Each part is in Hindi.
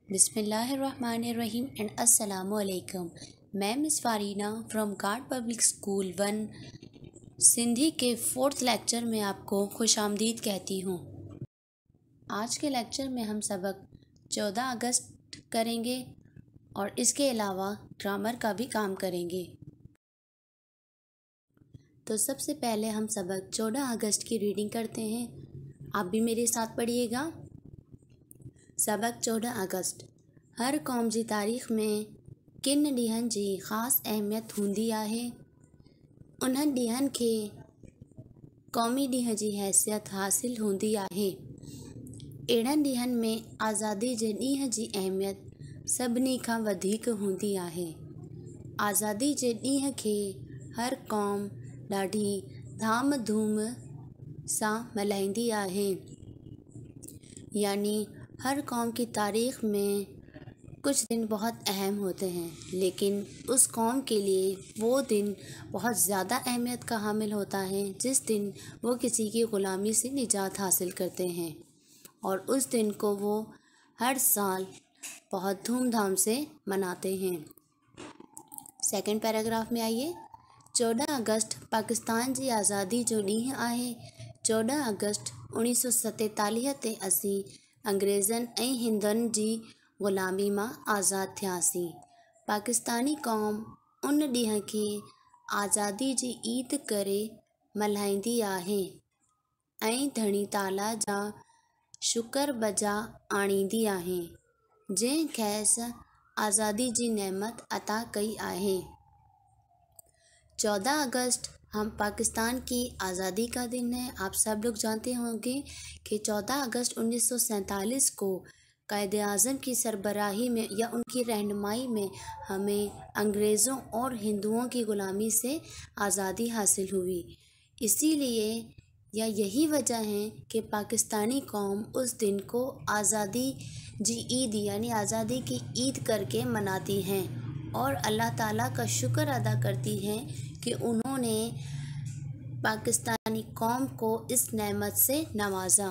बिस्मिल्लाहिर्रहमानिर्रहीम एंड अस्सलामु अलैकुम। मैं miss Farina from guard public school 1 Sindhi के 4th लेक्चर में आपको खुशामदीद कहती हूँ। आज के लेक्चर में हम सबक 14 अगस्त करेंगे और इसके अलावा ग्रामर का भी काम करेंगे। तो सबसे पहले हम सबक 14 अगस्त की रीडिंग करते हैं। आप भी मेरे साथ पढ़िएगा। सबक 14 अगस्त। हर क़ौम जी तारीख़ में किन ॾींहंनि जी ख़ासि अहमियत हूंदी आहे। उन्हनि ॾींहंनि खे क़ौमी ॾींहं जी हैसियत हासिल हूंदी आहे। अहिड़नि ॾींहंनि में आज़ादी जे ॾींहं जी अहमियत सभिनी खां वधीक हूंदी आहे। आज़ादी जे ॾींहं खे हर क़ौम ॾाढी धाम धूम सां मल्हाईंदी आहे। यानी हर कौम की तारीख़ में कुछ दिन बहुत अहम होते हैं, लेकिन उस कौम के लिए वो दिन बहुत ज़्यादा अहमियत का हामिल होता है जिस दिन वो किसी की ग़ुलामी से निजात हासिल करते हैं, और उस दिन को वो हर साल बहुत धूमधाम से मनाते हैं। सेकंड पैराग्राफ में आइए। 14 अगस्त पाकिस्तान जी आज़ादी जो ॾींहुं आहे। 14 अगस्त 1947 ते असीं अंग्रेज़नि ऐं हिंदुनि जी ग़ुलामी मां आज़ादु थियासीं। पाकिस्तानी क़ौम उन ॾींहं खे आज़ादी जी ईद करे मल्हाईंदी आहे ऐं धणी ताला जा शुक्र बजा आणींदी आहे जंहिं खेसि आज़ादी जी नेमत अता कई आहे। 14 अगस्त हम पाकिस्तान की आज़ादी का दिन है। आप सब लोग जानते होंगे कि 14 अगस्त 1947 को कायदे आज़म की सरबराही में या उनकी रहनुमाई में हमें अंग्रेज़ों और हिंदुओं की ग़ुलामी से आज़ादी हासिल हुई। इसीलिए या यही वजह है कि पाकिस्तानी कौम उस दिन को आज़ादी जी ईद यानी आज़ादी की ईद करके मनाती हैं और अल्लाह ताला का शुक्र अदा करती हैं कि उन्होंने पाकिस्तानी कौम को इस नेमत से नवाजा।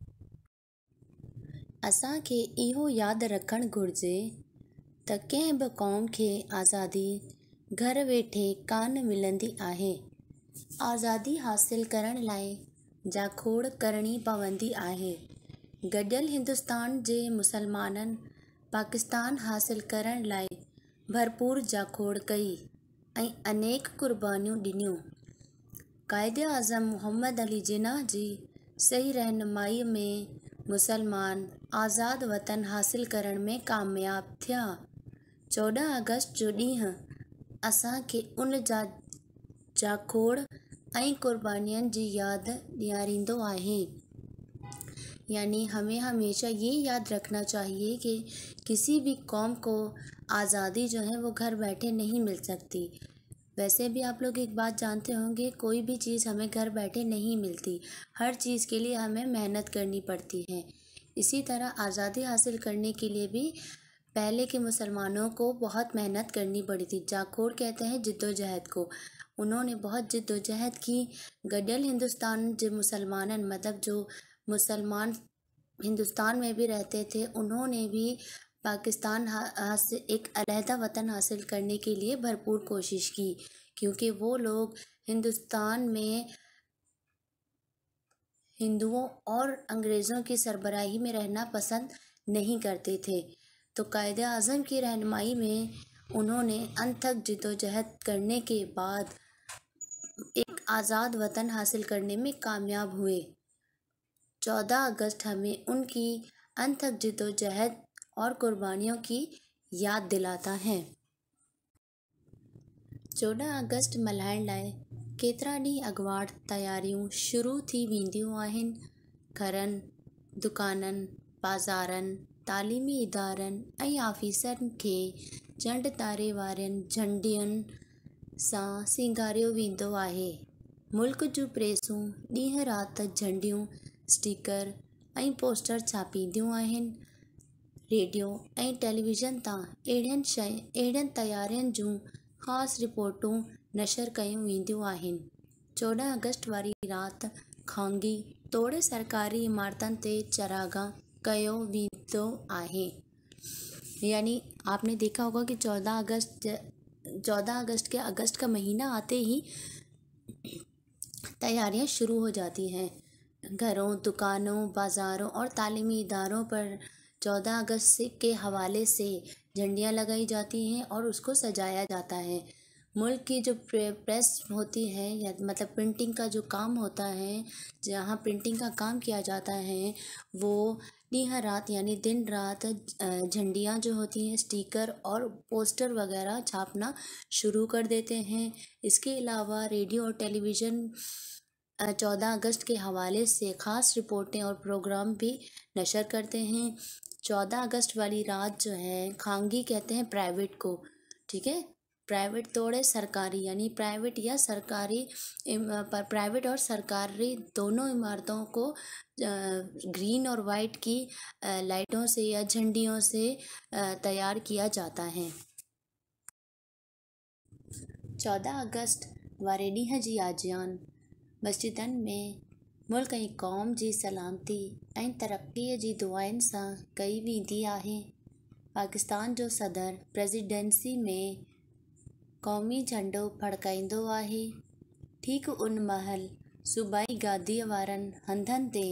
असां खे इहो यादि रखणु घुरिजे त कंहिं बि क़ौम खे आज़ादी घर वेठे कान मिलंदी आहे। आज़ादी हासिल करण लाइ जाखोड़ करणी पवंदी आहे। गॾियल हिंदुस्तान जे मुसलमाननि पाकिस्तान हासिल करण लाइ भरपूर जाखोड़ कई ऐं अनेक कुर्बानियूं ॾिनियूं। कायदे आज़म मोहम्मद अली जिन्ना जी सही रहनुमाई में मुसलमान आज़ाद वतन हासिल करण में कामयाब थिया। 14 अगस्त जो ॾींहुं असां खे उन जा जाखोड़ ऐं कुर्बानियुनि जी यादि ॾियारींदो आहे। यानी हमें हमेशा ये याद रखना चाहिए कि किसी भी कौम को आज़ादी जो है वो घर बैठे नहीं मिल सकती। वैसे भी आप लोग एक बात जानते होंगे, कोई भी चीज़ हमें घर बैठे नहीं मिलती, हर चीज़ के लिए हमें मेहनत करनी पड़ती है। इसी तरह आज़ादी हासिल करने के लिए भी पहले के मुसलमानों को बहुत मेहनत करनी पड़ी थी। जाखोड़ कहते हैं जिद्दोजहद को। उन्होंने बहुत जिद्दोजहद की। गॾियल हिंदुस्तान जे मुसलमानन मतलब जो मुसलमान हिंदुस्तान में भी रहते थे, उन्होंने भी पाकिस्तान एक अलहदा वतन हासिल करने के लिए भरपूर कोशिश की, क्योंकि वो लोग हिंदुस्तान में हिंदुओं और अंग्रेज़ों की सरबराही में रहना पसंद नहीं करते थे। तो कायदे आज़म की रहनुमाई में उन्होंने अनथक जिद्दोजहद करने के बाद एक आज़ाद वतन हासिल करने में कामयाब हुए। 14 अगस्त हमें उनकी अनथक जिद्दोजहद और कुर्बानियों की याद दिलाता है। 14 अगस्त मल्हाइण लाइ केतिरा ॾींहं अॻुवाट तयारियूं शुरू थी वेंदियूं आहिनि। घरनि, दुकाननि, बाज़ारनि, तालीमी इदारनि ऐं ऑफ़िसनि खे झंडि तारे वारनि झंडियुनि सां सींगारियो वेंदो आहे। मुल्क जूं प्रेसूं ॾींहं राति झंडियूं, स्टिकर ऐं पोस्टर छापींदियूं आहिनि। रेडियो ऐं टेलीविज़न तां अहिड़ियुनि तयारियुनि जूं ख़ासि रिपोर्टूं नशर कयूं वेंदियूं आहिनि। 14 अगस्त वारी राति खांगी तोड़े सरकारी इमारतनि ते चरागाह कयो वेंदो आहे। यानी आपने देखा होगा कि 14 अगस्त के अगस्त का महीना आते ही तैयारियां शुरू हो जाती हैं। घरों, दुकानों, बाज़ारों और तालीमी इदारों पर 14 अगस्त के हवाले से झंडियाँ लगाई जाती हैं और उसको सजाया जाता है। मुल्क की जो प्रेस होती है या मतलब प्रिंटिंग का जो काम होता है, जहाँ प्रिंटिंग का काम किया जाता है, वो दिन रात यानी दिन रात झंडियाँ जो होती हैं, स्टिकर और पोस्टर वगैरह छापना शुरू कर देते हैं। इसके अलावा रेडियो और टेलीविज़न 14 अगस्त के हवाले से ख़ास रिपोर्टें और प्रोग्राम भी नशर करते हैं। 14 अगस्त वाली रात जो है खांगी कहते हैं प्राइवेट को, ठीक है। प्राइवेट तोड़े सरकारी, यानी प्राइवेट या सरकारी प्राइवेट और सरकारी दोनों इमारतों को ग्रीन और वाइट की लाइटों से या झंडियों से तैयार किया जाता है। 14 अगस्त वारे ॾींहं जी आजियान मस्जिदनि में मुल्क ऐं क़ौम जी सलामती ऐं तरक़ीअ जी दुआनि सां कई वेंदी आहे। पाकिस्तान जो सदर प्रेसिडेंसी में क़ौमी झंडो फड़काईंदो आहे। ठीक उन महिल सूबाई गादीअ वारनि हंधनि ते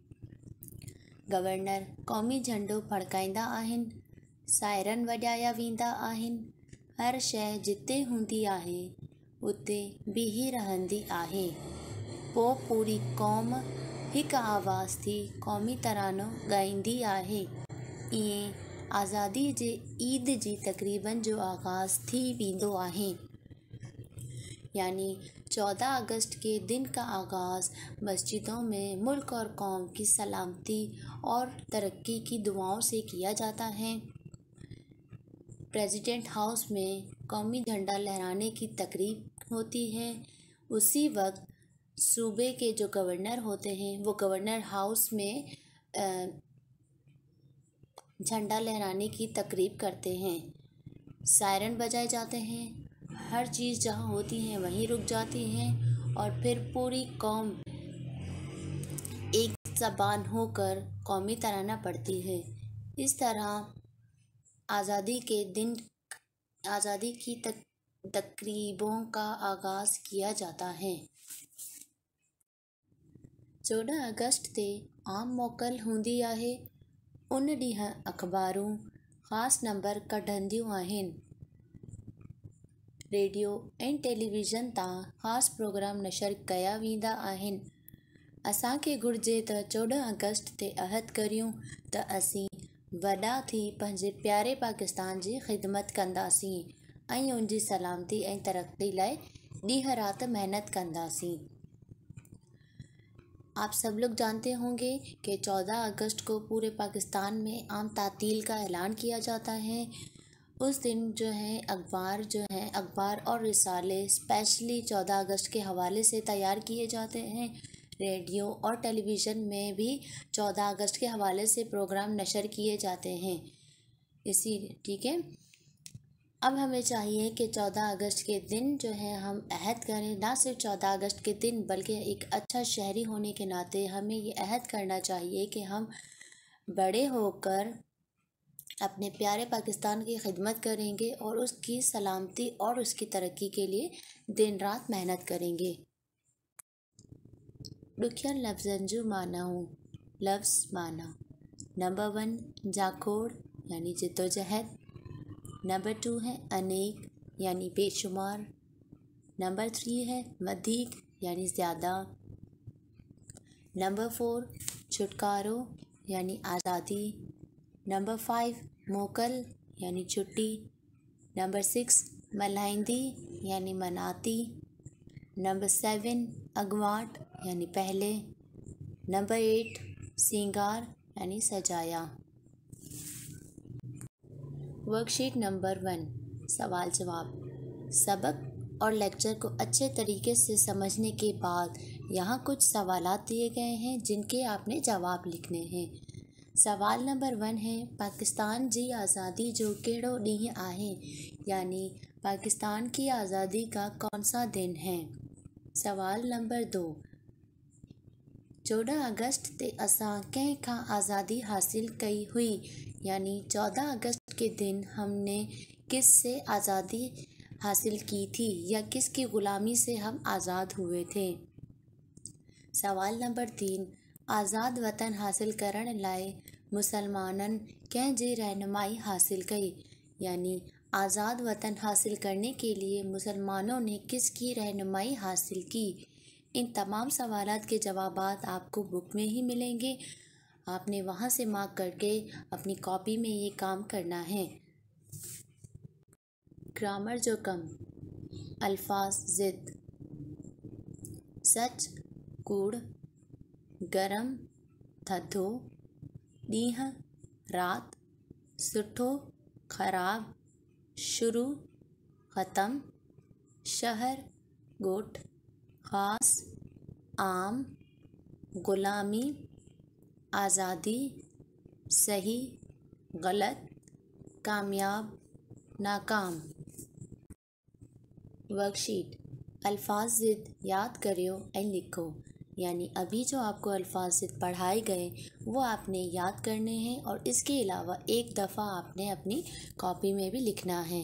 गवर्नर क़ौमी झंडो फड़काईंदा आहिनि, सायरन वॼाया वेंदा आहिनि। हर शइ जिते हूंदी आहे उते बीही रहंदी आहे। पोइ पूरी क़ौम हिकु आवाज़ थी क़ौमी तरानो ॻाईंदी आहे। ईअं आज़ादी जे ईद जी तक़रीबनि जो आगाज़ थी वेंदो आहे। यानी 14 अगस्त के दिन का आगाज़ मस्जिदों में मुल्क और कौम की सलामती और तरक्की की दुआओं से किया जाता है। प्रेसिडेंट हाउस में कौमी झंडा लहराने की तकरीब होती है। उसी वक्त सूबे के जो गवर्नर होते हैं वो गवर्नर हाउस में झंडा लहराने की तकरीब करते हैं। सायरन बजाए जाते हैं, हर चीज़ जहाँ होती है वहीं रुक जाती हैं और फिर पूरी कौम एक ज़बान होकर कौमी तराना पढ़ती है। इस तरह आज़ादी के दिन आज़ादी की तकरीबों का आगाज़ किया जाता है। 14 अगस्त ते आम मोकल हूंदी आहे। उन ॾींहुं अख़बारूं ख़ासि नंबर कढंदियूं आहिनि। रेडियो ऐं टेलीविज़न तां ख़ासि प्रोग्राम नशर कया वेंदा आहिनि। असांखे घुर्जे त 14 अगस्त ते अहद करियूं त असीं वॾा थी पंहिंजे प्यारे पाकिस्तान जी ख़िदमत कंदासीं ऐं उन जी सलामती ऐं तरक्की लाइ ॾींहुं राति महिनत कंदासीं। आप सब लोग जानते होंगे कि 14 अगस्त को पूरे पाकिस्तान में आम तातील का ऐलान किया जाता है। उस दिन जो है अखबार और रिसाले स्पेशली 14 अगस्त के हवाले से तैयार किए जाते हैं। रेडियो और टेलीविज़न में भी 14 अगस्त के हवाले से प्रोग्राम नशर किए जाते हैं। ठीक है। अब हमें चाहिए कि 14 अगस्त के दिन जो है हम अहद करें, ना सिर्फ 14 अगस्त के दिन बल्कि एक अच्छा शहरी होने के नाते हमें ये अहद करना चाहिए कि हम बड़े होकर अपने प्यारे पाकिस्तान की खिदमत करेंगे और उसकी सलामती और उसकी तरक्की के लिए दिन रात मेहनत करेंगे। ॾुखियनि लफ़्ज़नि जूं मानाऊं। लफ़्ज़ माना। नंबर 1 जाखोड़ यानी जिद्दोजहद। नंबर 2 है अनेक यानी बेशुमार। नंबर 3 है वधीक यानी ज़्यादा। नंबर 4 छुटकारो यानी आज़ादी। नंबर 5 मोकल यानी छुट्टी। नंबर 6 मल्हाईंदी यानी मनाती। नंबर 7 अगवाट यानी पहले। नंबर 8 सिंगार यानी सजाया। वर्कशीट नंबर 1 सवाल जवाब। सबक और लेक्चर को अच्छे तरीके से समझने के बाद यहाँ कुछ सवालात दिए गए हैं जिनके आपने जवाब लिखने हैं। सवाल नंबर 1 है पाकिस्तान जी आज़ादी जो कहिड़ो ॾींहुं आहे, यानी पाकिस्तान की आज़ादी का कौन सा दिन है। सवाल नंबर 2 14 अगस्त ते असां कंहिं खां आज़ादी हासिल कई हुई, यानी 14 अगस्त के दिन हमने किस से आज़ादी हासिल की थी या किसकी ग़ुलामी से हम आज़ाद हुए थे। सवाल नंबर 3, आज़ाद वतन हासिल करण लाए मुसलमानन कंहिं जी रहनुमाई हासिल कई, यानी आज़ाद वतन हासिल करने के लिए मुसलमानों ने किसकी रहनुमाई हासिल की। इन तमाम सवालात के जवाबात आपको बुक में ही मिलेंगे। आपने वहाँ से मार्क करके अपनी कॉपी में ये काम करना है। ग्रामर जो कम, अल्फाज ज़िद, सच, कूड़, गरम, थधो, ॾींहुं, रात, सुठो, ख़राब, शुरू, ख़त्म, शहर, ॻोठ, ख़ास, आम, ग़ुलामी, आज़ादी, सही, गलत, कामयाब, नाकाम। वर्कशीट, अल्फाज ज़िद याद करियो ऐं लिखो, यानी अभी जो आपको अल्फाज ज़िद पढ़ाए गए वो आपने याद करने हैं और इसके अलावा एक दफ़ा आपने अपनी कॉपी में भी लिखना है।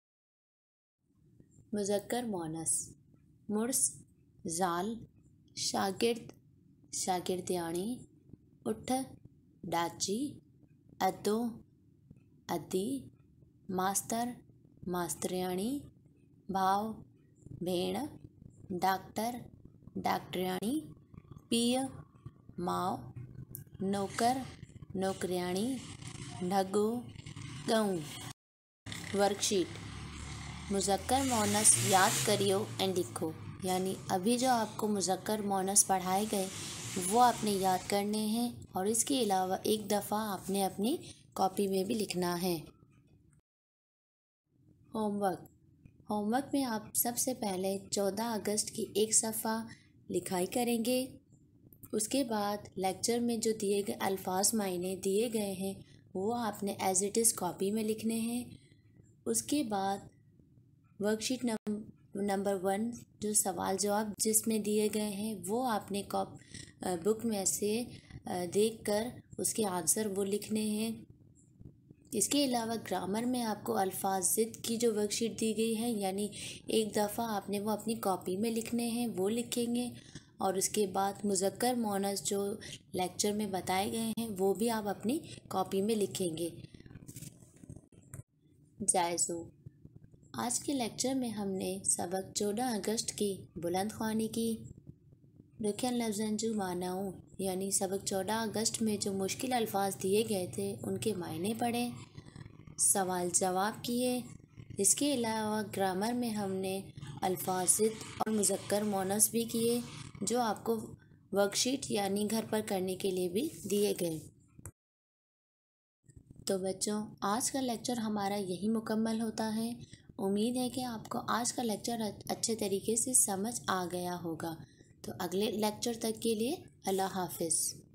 मुज़क्कर मोनस, मुर्स, ज़ाल, शागिर्द, शागिर्दियाणी, उठ, डाची, अदो, अदी, मास्तर, मास्तरियाणी, भाउ, भेण, डॉक्टर, डॉक्टरियाणी, पीउ, माउ, नौकर, नौकरियाणी, ढगो, ॻऊं। वर्कशीट, मुज़क्कर मोनस याद करियो ऐं लिखो, यानी अभी जो आपको मुज़क्कर मोनस पढ़ाए गए वो आपने याद करने हैं और इसके अलावा एक दफ़ा आपने अपनी कॉपी में भी लिखना है। होमवर्क में आप सबसे पहले 14 अगस्त की एक सफ़ा लिखाई करेंगे। उसके बाद लेक्चर में जो दिए गए अल्फाज मायने दिए गए हैं वो आपने एज इट इज़ कॉपी में लिखने हैं। उसके बाद वर्कशीट नंबर 1 जो सवाल जवाब जिसमें दिए गए हैं वो आपने बुक में से देखकर उसके आंसर वो लिखने हैं। इसके अलावा ग्रामर में आपको अल्फाज ज़िद की जो वर्कशीट दी गई है, यानी एक दफ़ा आपने वो अपनी कॉपी में लिखने हैं, वो लिखेंगे और उसके बाद मुज़क्कर मोनस जो लेक्चर में बताए गए हैं वो भी आप अपनी कॉपी में लिखेंगे। जायज़ो, आज के लेक्चर में हमने सबक 14 अगस्त की बुलंद ख़्वानी की, ॾुखियनि लफ्ज़नि जूं मानाऊं, यानी सबक 14 अगस्त में जो मुश्किल अल्फाज दिए गए थे उनके मायने पढ़े, सवाल जवाब किए। इसके अलावा ग्रामर में हमने अल्फाज ज़िद और मुज़क्कर मोनस भी किए जो आपको वर्कशीट यानी घर पर करने के लिए भी दिए गए। तो बच्चों, आज का लेक्चर हमारा यही मुकम्मल होता है। उम्मीद है कि आपको आज का लेक्चर अच्छे तरीके से समझ आ गया होगा। तो अगले लेक्चर तक के लिए अल्लाह हाफ़िज़।